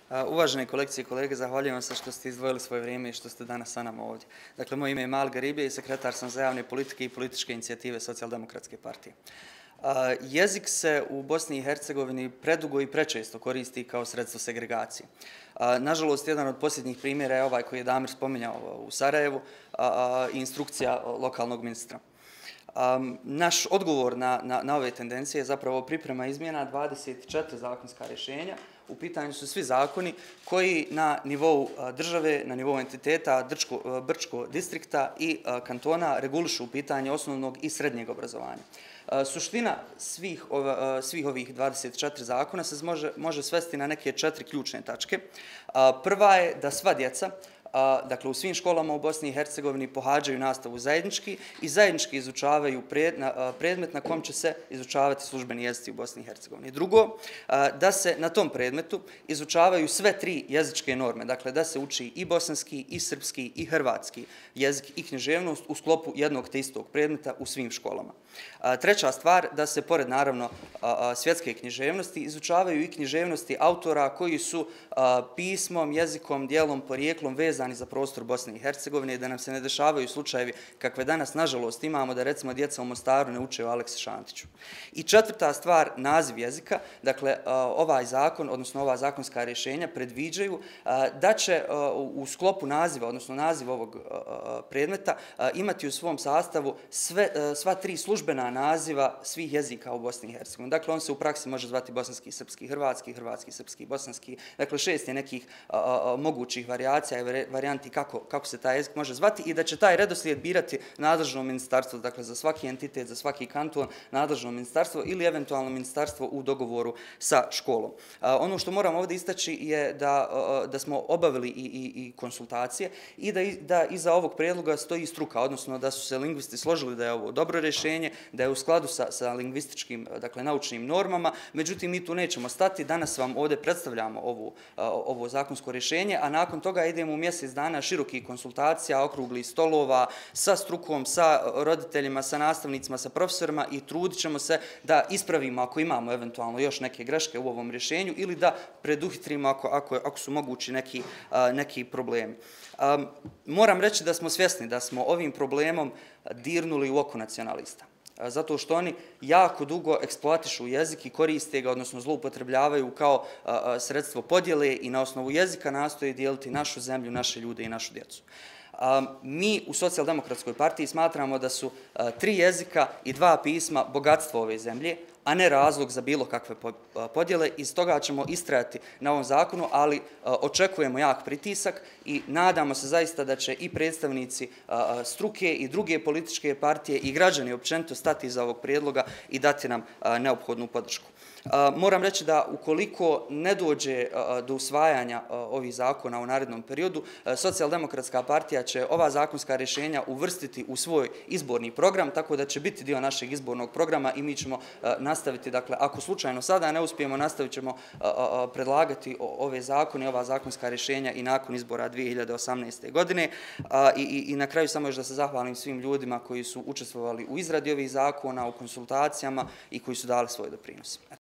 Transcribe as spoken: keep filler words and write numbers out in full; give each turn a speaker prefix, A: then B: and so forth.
A: Uvažene kolegice i kolege, zahvaljujem vam se što ste izdvojili svoje vrijeme i što ste danas sa nama ovdje. Dakle, moje ime je Mal Garibije i sekretar sam za javne politike i političke inicijative Socijaldemokratske partije. Jezik se u Bosni i Hercegovini predugo i prečesto koristi kao sredstvo segregacije. Nažalost, jedan od posljednjih primjera je ovaj koji je Damir spominjao u Sarajevu i instrukcija lokalnog ministra. Um, naš odgovor na, na, na ove tendencije je zapravo priprema izmjena dvadeset četiri zakonska rješenja. U pitanju su svi zakoni koji na nivou države, na nivou entiteta, Drčko, Brčko distrikta i kantona regulišu pitanje osnovnog i srednjeg obrazovanja. Suština svih, ova, svih ovih dvadeset četiri zakona se može, može svesti na neke četiri ključne tačke. Prva je da sva djeca, dakle u svim školama u Bosni i Hercegovini pohađaju nastavu zajednički i zajednički izučavaju predmet na kom će se izučavati službeni jezici u Bosni i Hercegovini. Drugo, da se na tom predmetu izučavaju sve tri jezičke norme, dakle da se uči i bosanski, i srpski, i hrvatski jezik i književnost u sklopu jednog te istog predmeta u svim školama. Treća stvar, da se pored naravno svjetske književnosti izučavaju i književnosti autora koji su pismom, jezikom, dijelom, porijeklom vezani za prostor Bosne i Hercegovine i da nam se ne dešavaju slučajevi kakve danas nažalost imamo da recimo djeca u Mostaru ne uče o Aleksi Šantiću. I četvrta stvar, naziv jezika, dakle ovaj zakon, odnosno ova zakonska rješenja predviđaju da će u sklopu naziva, odnosno naziv ovog predmeta imati u svom sastavu sve, sva tri službena naziva svih jezika u Bosni i Hercegovini. Dakle, on se u praksi može zvati bosanski, srpski, hrvatski, hrvatski, srpski, bosanski. Dakle, šest je nekih a, a, mogućih varijacija i varijanti kako, kako se taj jezik može zvati i da će taj redoslijed birati nadležno ministarstvo, dakle za svaki entitet, za svaki kanton, nadležno ministarstvo ili eventualno ministarstvo u dogovoru sa školom. A, ono što moram ovdje istaći je da, a, da smo obavili i, i, i konsultacije i da, da iza ovog prijedloga stoji struka, odnosno da su se lingvisti složili da je ovo dobro rješenje, da je u skladu sa, sa lingvističkim, dakle naučnim normama, međutim mi tu nećemo stati, danas vam ovdje predstavljamo ovu, ovo zakonsko rješenje, a nakon toga idemo u mjesec dana širokih konsultacija, okruglih stolova sa strukom, sa roditeljima, sa nastavnicima, sa profesorima i trudit ćemo se da ispravimo ako imamo eventualno još neke greške u ovom rješenju ili da preduhitrimo ako, ako, ako su mogući neki, neki problemi. Um, moram reći da smo svjesni da smo ovim problemom dirnuli u oko nacionalista. Zato što oni jako dugo eksploatišu jezik i koriste ga, odnosno zloupotrebljavaju kao a, sredstvo podjele i na osnovu jezika nastoje dijeliti našu zemlju, naše ljude i našu djecu. A, mi u Socijaldemokratskoj partiji smatramo da su a, tri jezika i dva pisma bogatstvo ove zemlje, a ne razlog za bilo kakve podjele. Iz toga ćemo istrajati na ovom zakonu, ali očekujemo jak pritisak i nadamo se zaista da će i predstavnici struke i druge političke partije i građani općenito stati iza ovog prijedloga i dati nam neophodnu podršku. Moram reći da ukoliko ne dođe do usvajanja ovih zakona u narednom periodu, Socijaldemokratska partija će ova zakonska rješenja uvrstiti u svoj izborni program, tako da će biti dio našeg izbornog programa i mi ćemo nastaviti, dakle, ako slučajno sada ne uspijemo, nastavit ćemo predlagati ove zakone, ova zakonska rješenja i nakon izbora dvije hiljade osamnaeste. godine. I, i, I na kraju samo još da se zahvalim svim ljudima koji su učestvovali u izradi ovih zakona, u konsultacijama i koji su dali svoj doprinos.